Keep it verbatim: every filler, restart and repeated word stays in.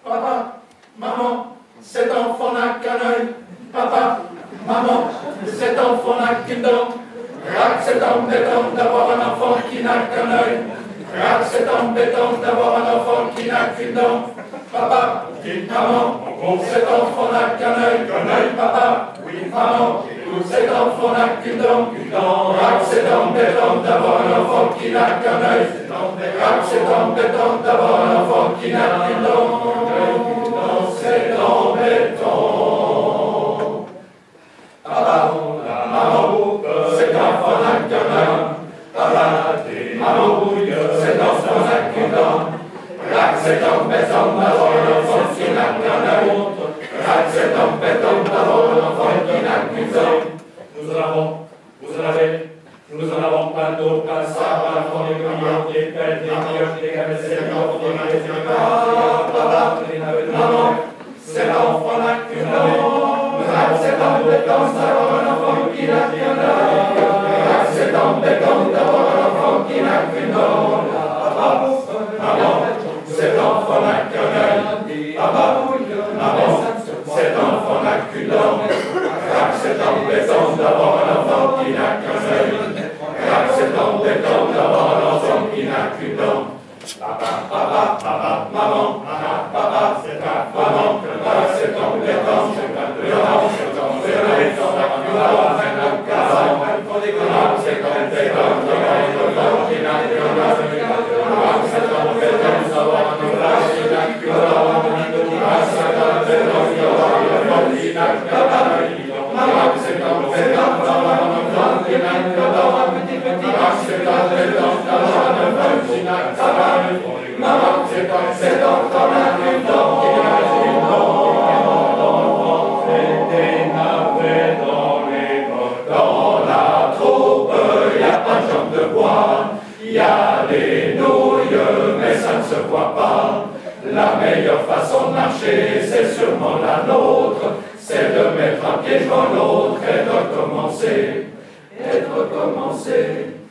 Papa, maman, cet enfant n'a qu'un œil. Papa, maman, cet enfant n'a qu'une dent. Rac, c'est embêtant d'avoir un enfant qui n'a qu'un œil. Rac, c'est embêtant d'avoir un enfant qui n'a qu'une dent. Papa, maman, cet enfant n'a qu'un œil. Qu'un œil, papa, oui, maman, cet enfant n'a qu'une dent. Rac, c'est embêtant d'avoir un enfant qui n'a qu'un œil. Rac, c'est embêtant d'avoir un enfant qui n'a qu'une dent. C'est embêtant. Papa, maman, cet enfant n'a qu'un œil. Papa, maman, cet enfant n'a qu'une dent. Rac, c'est embêtant d'avoir un enfant qui n'a qu'un œil. Rac, c'est embêtant d'avoir un enfant qui n'a qu'une dent. Nous en avons, vous en avez, nous en avons pas d'autres qu'un sapin, des grillons, des pelles, des pioches, des gamelles, des corps, des mailles, des mailles, maman, cet enfant n'a qu'une dent. Rac, c'est embêtant d'avoir un enfant qui n'a qu'un œil. Rac, c'est embêtant d'avoir un enfant qui n'a qu'une dent. Maman, cet enfant n'a qu'un œil. Papa, maman, cet enfant n'a qu'une dent. Rac, c'est embêtant d'avoir un enfant qui n'a qu'un œil. Rac, c'est embêtant d'avoir un enfant qui n'a qu'une dent. Papa, papa, papa, maman, papa, c'est ta maman, Rac, c'est embêtant, c'est ta maman, c'est embêtant, Rac, c'est embêtant d'avoir un enfant qui n'a qu'un œil. Rac, c'est embêtant d'avoir un enfant qui n'a qu'une dent. Rac, c'est embêtant d'avoir un enfant qui n'a qu'un œil. Maman, c'est embêtant d'avoir un enfant qui n'a qu'un dent. Rac, c'est embêtant d'avoir un enfant qui n'a qu'un œil. Maman, c'est embêtant d'avoir un enfant qui n'a qu'une dent. Des navets dans les bottes. Dans la troupe, y a pas de jambes de bois. Y a des nouilles, mais ça ne se voit pas. La meilleure façon de marcher, c'est sûrement la nôtre. C'est de mettre un pied devant l'autre et de recommencer. Et de recommencer.